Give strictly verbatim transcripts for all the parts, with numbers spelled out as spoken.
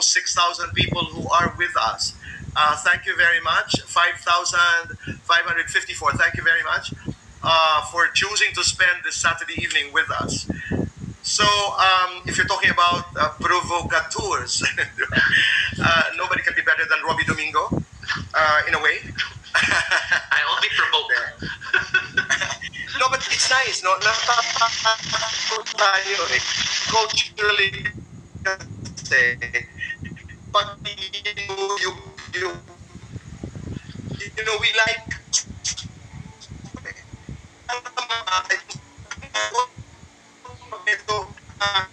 almost six thousand people who are with us. Uh, thank you very much. five thousand five hundred fifty-four. Thank you very much uh, for choosing to spend this Saturday evening with us. So, um, if you're talking about uh, provocateurs, uh, nobody can be better than Robbie Domingo, uh, in a way. I only provoke. No, but it's nice, no? Nakakatawa tayo eh. Culturally, kasi, pag you, you, you, you know, we like, ito, uh,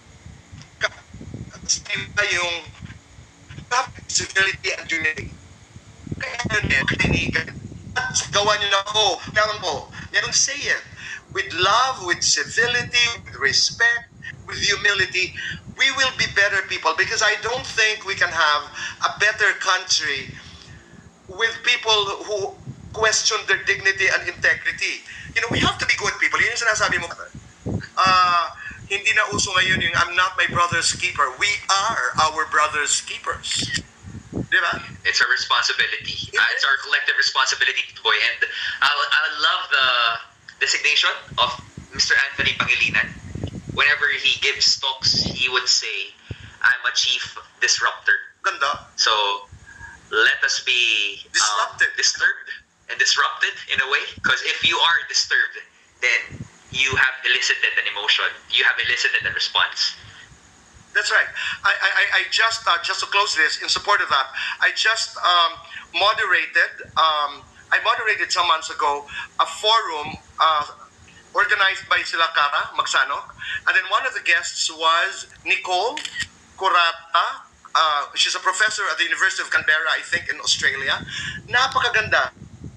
yung civility and unity. Kaya yun eh, gawa nyo na ako, naman po, you don't say it. With love, with civility, with respect, with humility, we will be better people, because I don't think we can have a better country with people who question their dignity and integrity. You know, we have to be good people. Yun yung sinasabi mo. Uh, hindi na uso ngayon yung I'm not my brother's keeper. We are our brother's keepers. Diba? It's our responsibility. Uh, it's our collective responsibility, boy. And I, I love the designation of Mister Anthony Pangilinan. Whenever he gives talks, he would say, I'm a chief disruptor. Ganda. So, let us be disrupted. Um, disturbed and disrupted in a way. Because if you are disturbed, then you have elicited an emotion. You have elicited a response. That's right. I, I, I just, uh, just to close this, in support of that, I just um, moderated, um, I moderated some months ago a forum uh, organized by sila Cara Magsanok, and then one of the guests was Nicole Kurata. Uh, she's a professor at the University of Canberra, I think, in Australia. Napakaganda.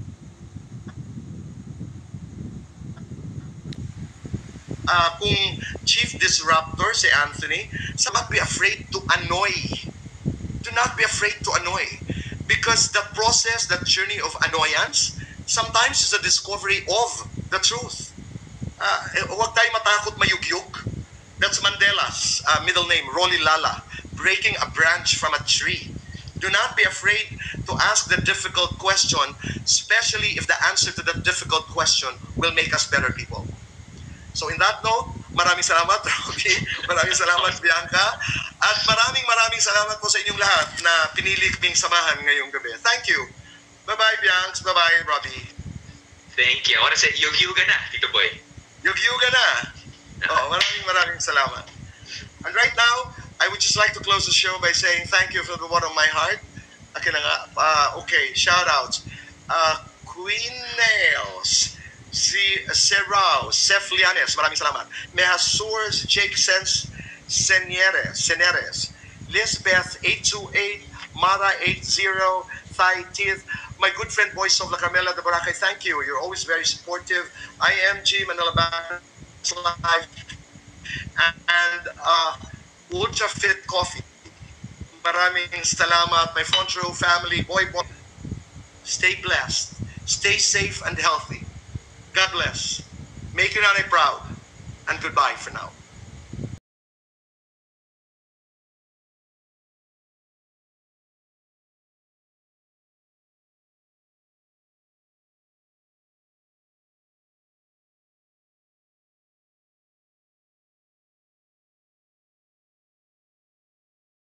Uh, kung chief disruptor si Anthony, so not be afraid to annoy. Do not be afraid to annoy. Because the process, that journey of annoyance, sometimes is a discovery of the truth. Uh, huwag tayo matakot mayugyug. That's Mandela's uh, middle name, Rolly Lala, breaking a branch from a tree. Do not be afraid to ask the difficult question, especially if the answer to that difficult question will make us better people. So in that note, maraming salamat, Robbie. Maraming salamat, Bianca. At maraming maraming salamat po sa inyong lahat na pinili kaming samahan ngayong gabi. Thank you. Bye-bye, Bianca. Bye-bye, Robbie. Thank you. I want to say, yugyuga na, Tito Boy. Yugyuga na. Oh, maraming maraming salamat. And right now, I would just like to close the show by saying thank you from the bottom of my heart. Okay, na nga. Uh, okay, shout-outs. Uh, Queen Nails. Si Serao, Sef Lianes, maraming salamat. Mehasurs, Jake Sens, Senieres, Senieres, Lisbeth eight two eight, Mara eight zero, Thai Teeth, my good friend Boyce of La Carmela de Boracay, thank you. You're always very supportive. I M G, Manila Band, Live, and uh, Ultra Fit Coffee. Maraming salamat, my front row family, boy, boy. Stay blessed, stay safe and healthy. God bless. Make your nanay proud. And goodbye for now.